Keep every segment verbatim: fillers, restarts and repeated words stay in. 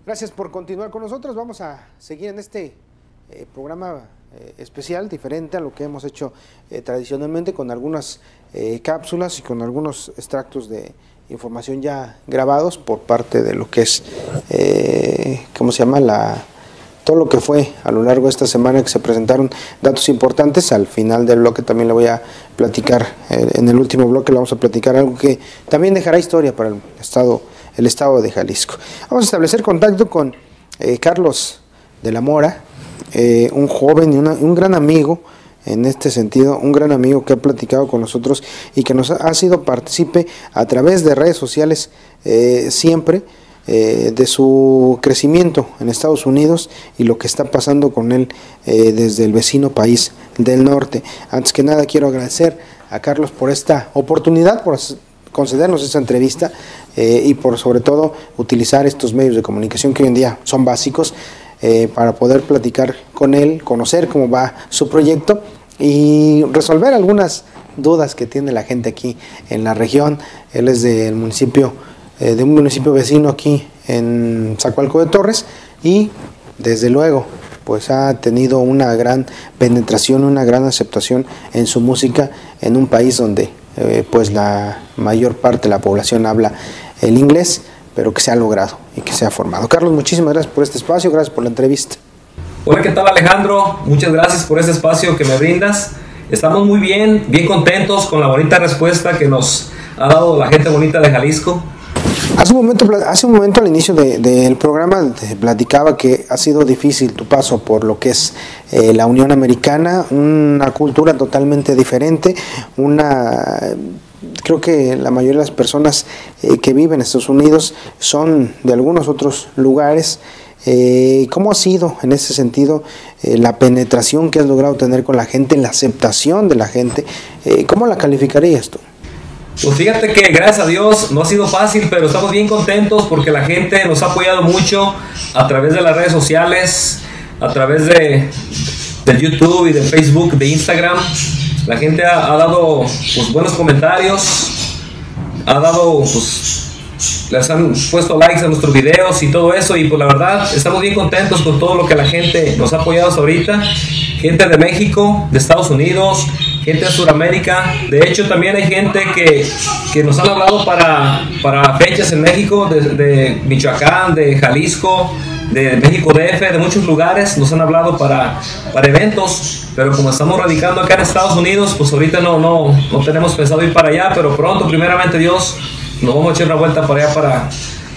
Gracias por continuar con nosotros. Vamos a seguir en este eh, programa eh, especial, diferente a lo que hemos hecho eh, tradicionalmente, con algunas eh, cápsulas y con algunos extractos de información ya grabados por parte de lo que es, eh, ¿cómo se llama? La, todo lo que fue a lo largo de esta semana, que se presentaron datos importantes. Al final del bloque también le voy a platicar, eh, en el último bloque le vamos a platicar algo que también dejará historia para el estado, el estado de Jalisco. Vamos a establecer contacto con eh, Carlos de la Mora, eh, un joven y una, un gran amigo. En este sentido, un gran amigo que ha platicado con nosotros y que nos ha sido partícipe a través de redes sociales eh, siempre eh, de su crecimiento en Estados Unidos y lo que está pasando con él eh, desde el vecino país del norte. Antes que nada, quiero agradecer a Carlos por esta oportunidad, por concedernos esta entrevista eh, y por sobre todo utilizar estos medios de comunicación que hoy en día son básicos. Eh, para poder platicar con él, conocer cómo va su proyecto y resolver algunas dudas que tiene la gente aquí en la región. Él es del municipio, eh, de un municipio vecino aquí en Zacualco de Torres y desde luego pues ha tenido una gran penetración, una gran aceptación en su música en un país donde eh, pues la mayor parte de la población habla el inglés, pero que se ha logrado y que se ha formado. Carlos, muchísimas gracias por este espacio, gracias por la entrevista. Hola, ¿qué tal, Alejandro? Muchas gracias por este espacio que me brindas. Estamos muy bien, bien contentos con la bonita respuesta que nos ha dado la gente bonita de Jalisco. Hace un momento, hace un momento al inicio de, del programa te platicaba que ha sido difícil tu paso por lo que es eh, la Unión Americana, una cultura totalmente diferente, una... Creo que la mayoría de las personas eh, que viven en Estados Unidos son de algunos otros lugares. Eh, ¿Cómo ha sido en ese sentido eh, la penetración que has logrado tener con la gente, la aceptación de la gente? Eh, ¿Cómo la calificarías tú? Pues fíjate que gracias a Dios no ha sido fácil, pero estamos bien contentos porque la gente nos ha apoyado mucho a través de las redes sociales, a través de, de YouTube y de Facebook, de Instagram. La gente ha, ha dado pues, buenos comentarios, ha dado, pues, les han puesto likes a nuestros videos y todo eso, y pues la verdad estamos bien contentos con todo lo que la gente nos ha apoyado hasta ahorita. Gente de México, de Estados Unidos, gente de Sudamérica. De hecho también hay gente que, que nos han hablado para, para fechas en México, de, de Michoacán, de Jalisco, de México D F, de muchos lugares nos han hablado para, para eventos, pero como estamos radicando acá en Estados Unidos, pues ahorita no, no, no tenemos pensado ir para allá, pero pronto, primeramente Dios, nos vamos a echar una vuelta para allá, para,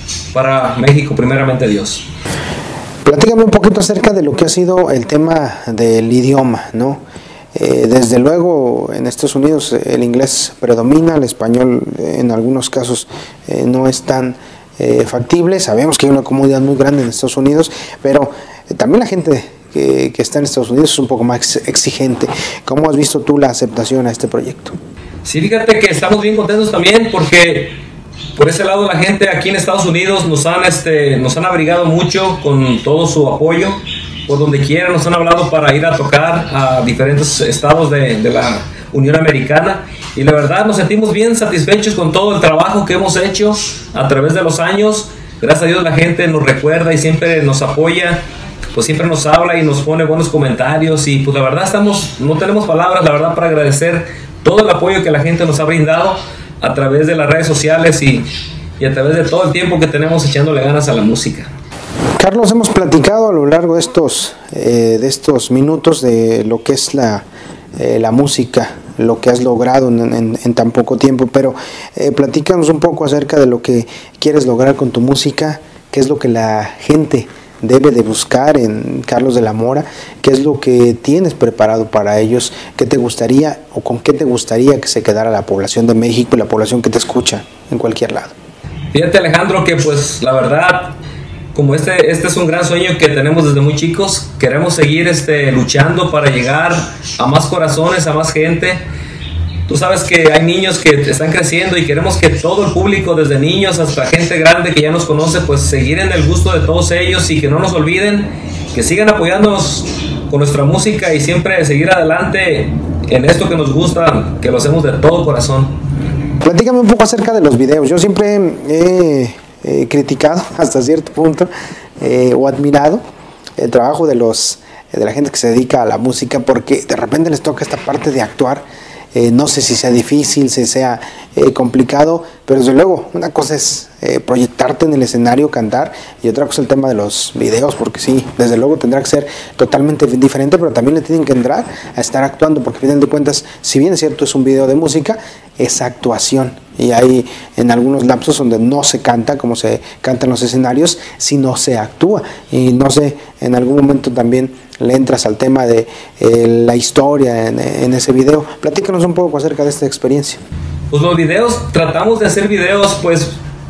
para México, primeramente Dios. Platícame un poquito acerca de lo que ha sido el tema del idioma, ¿no? Eh, desde luego en Estados Unidos el inglés predomina, el español en algunos casos eh, no es tan Eh, factible. Sabemos que hay una comunidad muy grande en Estados Unidos, pero eh, también la gente que, que está en Estados Unidos es un poco más exigente. ¿Cómo has visto tú la aceptación a este proyecto? Sí, fíjate que estamos bien contentos también porque por ese lado la gente aquí en Estados Unidos nos han, este, nos han abrigado mucho con todo su apoyo. Por donde quiera nos han hablado para ir a tocar a diferentes estados de, de la Unión Americana, y la verdad nos sentimos bien satisfechos con todo el trabajo que hemos hecho a través de los años. Gracias a Dios la gente nos recuerda y siempre nos apoya, pues siempre nos habla y nos pone buenos comentarios, y pues la verdad estamos, no tenemos palabras la verdad para agradecer todo el apoyo que la gente nos ha brindado a través de las redes sociales y, y a través de todo el tiempo que tenemos echándole ganas a la música. Carlos, hemos platicado a lo largo de estos, eh, de estos minutos de lo que es la, eh, la música, lo que has logrado en, en, en tan poco tiempo, pero eh, platícanos un poco acerca de lo que quieres lograr con tu música, qué es lo que la gente debe de buscar en Carlos de la Mora, qué es lo que tienes preparado para ellos, qué te gustaría o con qué te gustaría que se quedara la población de México y la población que te escucha en cualquier lado. Fíjate, Alejandro, que pues la verdad, como este, este es un gran sueño que tenemos desde muy chicos, queremos seguir este, luchando para llegar a más corazones, a más gente. Tú sabes que hay niños que están creciendo y queremos que todo el público, desde niños hasta gente grande que ya nos conoce, pues seguir en el gusto de todos ellos y que no nos olviden, que sigan apoyándonos con nuestra música y siempre seguir adelante en esto que nos gusta, que lo hacemos de todo corazón. Platícame un poco acerca de los videos. Yo siempre he... Eh, criticado hasta cierto punto eh, o admirado el trabajo de los de la gente que se dedica a la música, porque de repente les toca esta parte de actuar. Eh, no sé si sea difícil, si sea eh, complicado, pero desde luego una cosa es eh, proyectarte en el escenario, cantar, y otra cosa el tema de los videos, porque sí, desde luego tendrá que ser totalmente diferente, pero también le tienen que entrar a estar actuando, porque al final de cuentas, si bien es cierto es un video de música, es actuación, y hay en algunos lapsos donde no se canta como se canta en los escenarios, sino se actúa, y no sé, en algún momento también le entras al tema de eh, la historia en, en ese video. Platícanos un poco acerca de esta experiencia. Pues los videos, tratamos de hacer videos pues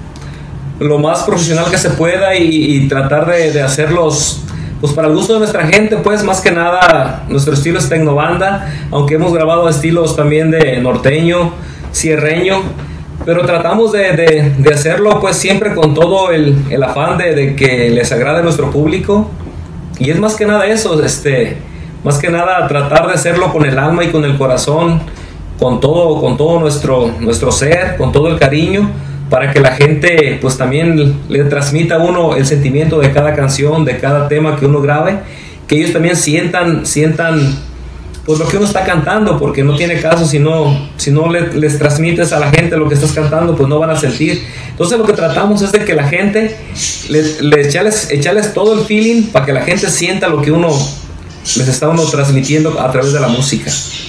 lo más profesional que se pueda y, y tratar de, de hacerlos pues para el gusto de nuestra gente, pues más que nada nuestro estilo es tecnobanda, aunque hemos grabado estilos también de norteño, sierreño, pero tratamos de, de, de hacerlo pues siempre con todo el, el afán de, de que les agrade a nuestro público. Y es más que nada eso, este, más que nada tratar de hacerlo con el alma y con el corazón, con todo, con todo nuestro, nuestro ser, con todo el cariño, para que la gente pues también le transmita a uno el sentimiento de cada canción, de cada tema que uno grabe, que ellos también sientan, sientan pues lo que uno está cantando, porque no tiene caso si no, si no le, les transmites a la gente lo que estás cantando, pues no van a sentir. Entonces lo que tratamos es de que la gente, les, les echarles, echarles todo el feeling para que la gente sienta lo que uno les está uno transmitiendo a través de la música.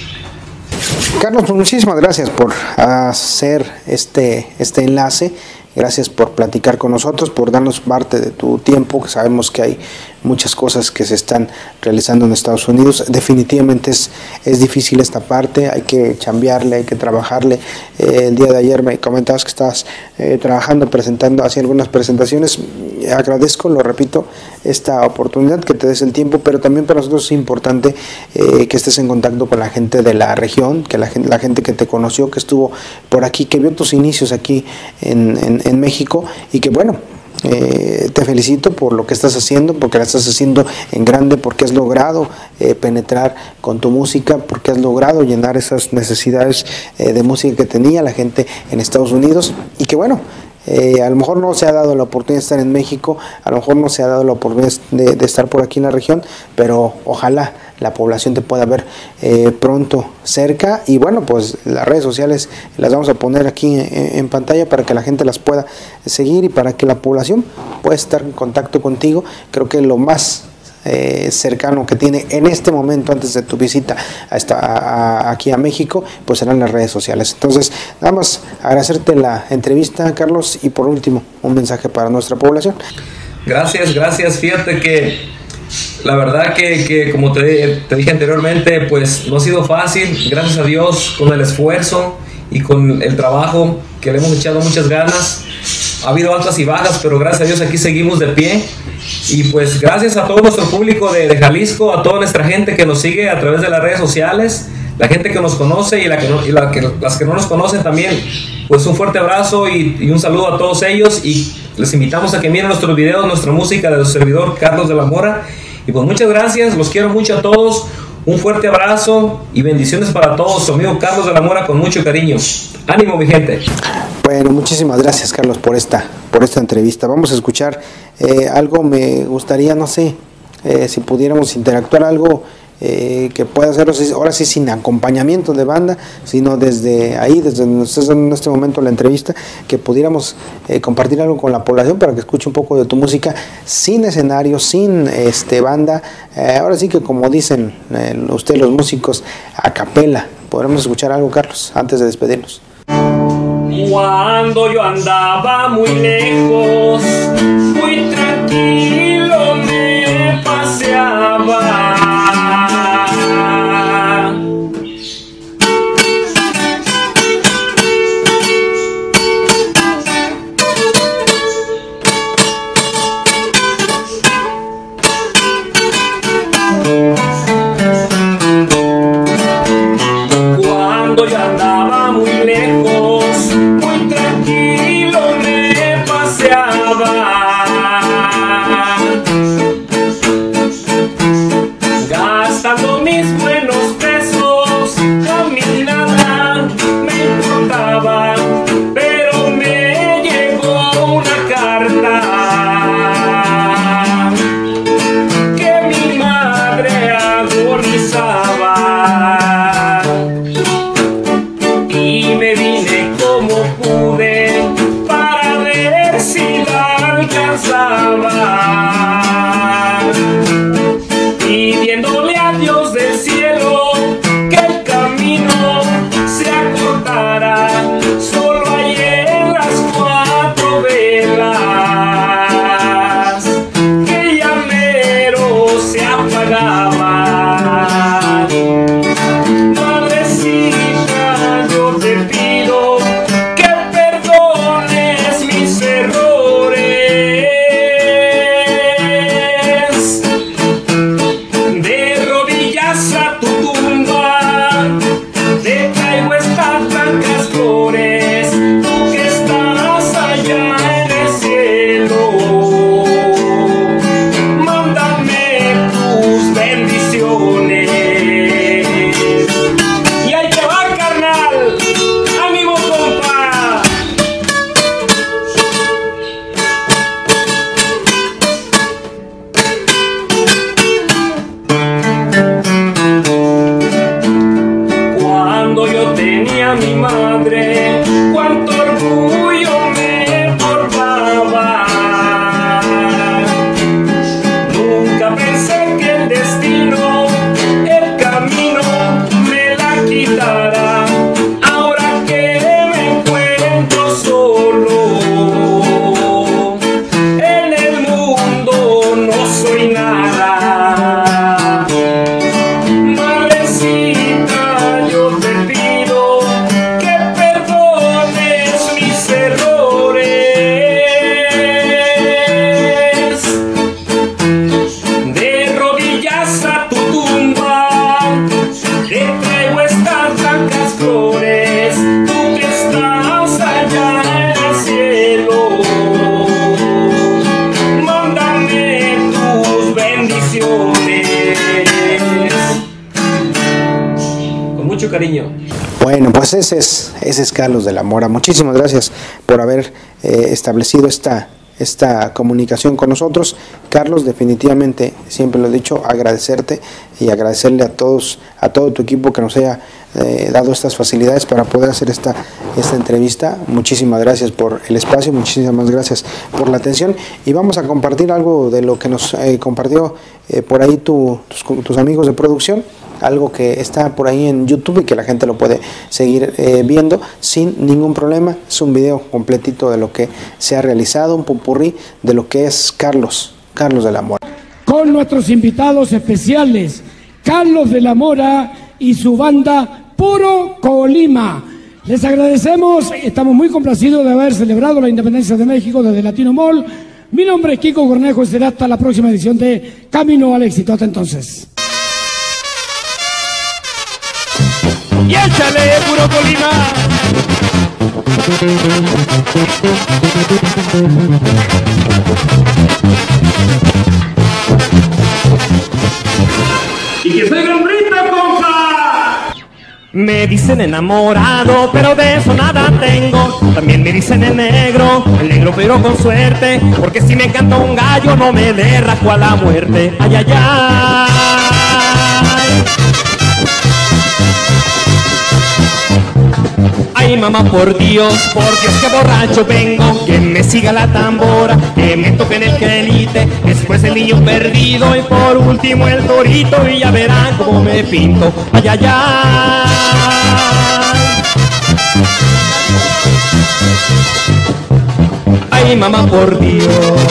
Carlos, pues muchísimas gracias por hacer este, este enlace. Gracias por platicar con nosotros, por darnos parte de tu tiempo, que sabemos que hay muchas cosas que se están realizando en Estados Unidos. Definitivamente es, es difícil esta parte, hay que chambearle, hay que trabajarle. Eh, el día de ayer me comentabas que estabas eh, trabajando, presentando, haciendo algunas presentaciones. Agradezco, lo repito, esta oportunidad, que te des el tiempo, pero también para nosotros es importante eh, que estés en contacto con la gente de la región, que la gente, la gente que te conoció, que estuvo por aquí, que vio tus inicios aquí en, en, en México, y que bueno, Eh, te felicito por lo que estás haciendo, porque la estás haciendo en grande, porque has logrado eh, penetrar con tu música, porque has logrado llenar esas necesidades eh, de música que tenía la gente en Estados Unidos, y que bueno, Eh, a lo mejor no se ha dado la oportunidad de estar en México, a lo mejor no se ha dado la oportunidad de, de estar por aquí en la región, pero ojalá la población te pueda ver eh, pronto cerca. Y bueno, pues las redes sociales las vamos a poner aquí en, en pantalla para que la gente las pueda seguir y para que la población pueda estar en contacto contigo. Creo que lo más Eh, cercano que tiene en este momento antes de tu visita a esta, a, a, aquí a México, pues serán las redes sociales. Entonces, nada más agradecerte la entrevista, Carlos, y por último, un mensaje para nuestra población. Gracias, gracias. Fíjate que la verdad que, que como te, te dije anteriormente, pues no ha sido fácil, gracias a Dios, con el esfuerzo y con el trabajo que le hemos echado muchas ganas. Ha habido altas y bajas, pero gracias a Dios aquí seguimos de pie. Y pues gracias a todo nuestro público de, de Jalisco, a toda nuestra gente que nos sigue a través de las redes sociales, la gente que nos conoce y, la que no, y la que, las que no nos conocen también, pues un fuerte abrazo y, y un saludo a todos ellos, y les invitamos a que miren nuestros videos, nuestra música de su servidor Carlos de la Mora. Y pues muchas gracias, los quiero mucho a todos, un fuerte abrazo y bendiciones para todos. Su amigo Carlos de la Mora, con mucho cariño. Ánimo, mi gente. Bueno, muchísimas gracias, Carlos, por esta, por esta entrevista. Vamos a escuchar eh, algo. Me gustaría, no sé, eh, si pudiéramos interactuar algo eh, que pueda ser, ahora sí, sin acompañamiento de banda, sino desde ahí, desde donde estás en este momento la entrevista, que pudiéramos eh, compartir algo con la población para que escuche un poco de tu música, sin escenario, sin este banda. Eh, ahora sí que, como dicen eh, ustedes los músicos, a capela. ¿Podremos escuchar algo, Carlos, antes de despedirnos? Cuando yo andaba muy lejos, muy tranquilo me paseaba. Cuando yo andaba muy lejos, muy tranquilo me paseaba. bendiciones. Con mucho cariño. Bueno, pues ese es, ese es Carlos de la Mora. Muchísimas gracias por haber eh, establecido esta, esta comunicación con nosotros. Carlos, definitivamente, siempre lo he dicho, agradecerte y agradecerle a todos, a todo tu equipo que nos haya eh, dado estas facilidades para poder hacer esta, esta entrevista. Muchísimas gracias por el espacio, muchísimas gracias por la atención, y vamos a compartir algo de lo que nos eh, compartió eh, por ahí tu, tus, tus amigos de producción. Algo que está por ahí en YouTube y que la gente lo puede seguir eh, viendo sin ningún problema. Es un video completito de lo que se ha realizado, un popurrí de lo que es Carlos, Carlos de la Mora. Con nuestros invitados especiales, Carlos de la Mora y su banda Puro Colima. Les agradecemos, estamos muy complacidos de haber celebrado la independencia de México desde Latino Mall. Mi nombre es Kiko Cornejo y será hasta la próxima edición de Camino al Éxito. Hasta entonces. Y échale, Puro Colima. Y que soy grombrita, compa. Me dicen enamorado, pero de eso nada tengo. También me dicen el negro, el negro pero con suerte, porque si me canta un gallo no me derrajo a la muerte. Ay, ay, ay. Ay, mamá, por Dios, por Dios que borracho vengo, que me siga la tambora, que me toque en el quelite, después el niño perdido y por último el torito, y ya verán cómo me pinto. Ay, ay, ay. Ay, mamá, por Dios.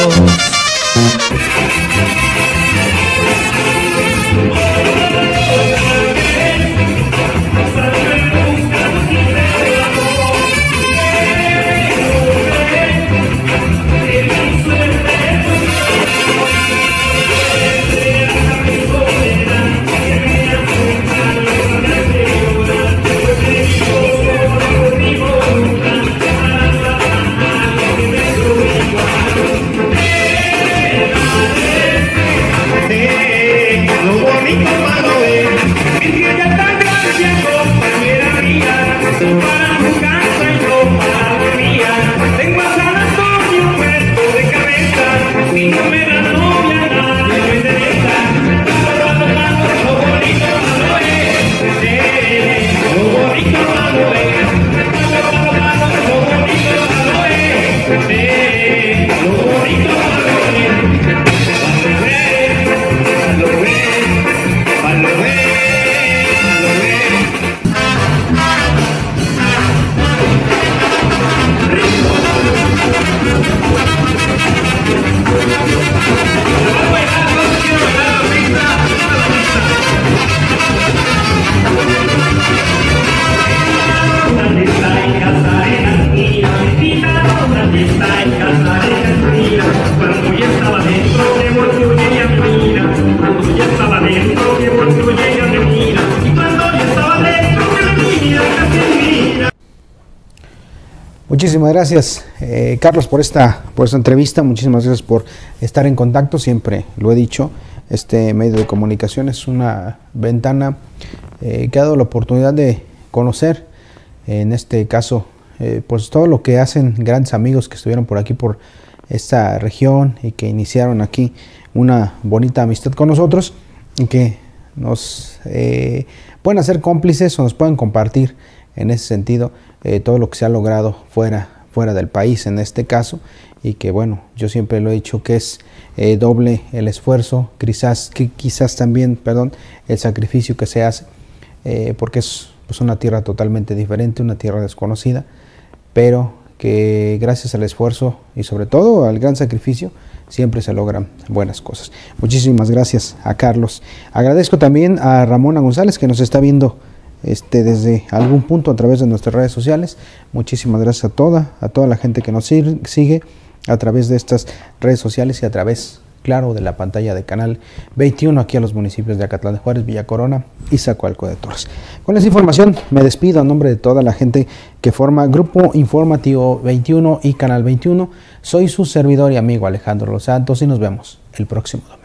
Muchísimas gracias, eh, Carlos, por esta, por esta entrevista. Muchísimas gracias por estar en contacto. Siempre lo he dicho, este medio de comunicación es una ventana eh, que ha dado la oportunidad de conocer, en este caso, eh, pues todo lo que hacen grandes amigos que estuvieron por aquí, por esta región, y que iniciaron aquí una bonita amistad con nosotros, y que nos eh, pueden hacer cómplices o nos pueden compartir en ese sentido eh, todo lo que se ha logrado fuera, fuera del país en este caso, y que bueno, yo siempre lo he dicho que es eh, doble el esfuerzo, quizás, que quizás también, perdón, el sacrificio que se hace, eh, porque es pues, una tierra totalmente diferente, una tierra desconocida, pero que gracias al esfuerzo y sobre todo al gran sacrificio siempre se logran buenas cosas. Muchísimas gracias a Carlos. Agradezco también a Ramona González, que nos está viendo Este, desde algún punto a través de nuestras redes sociales. Muchísimas gracias a toda, a toda la gente que nos sigue a través de estas redes sociales y a través, claro, de la pantalla de Canal veintiuno aquí a los municipios de Acatlán de Juárez, Villa Corona y Zacualco de Torres. Con esta información me despido a nombre de toda la gente que forma Grupo Informativo veintiuno y Canal veintiuno. Soy su servidor y amigo Alejandro Los Santos y nos vemos el próximo domingo.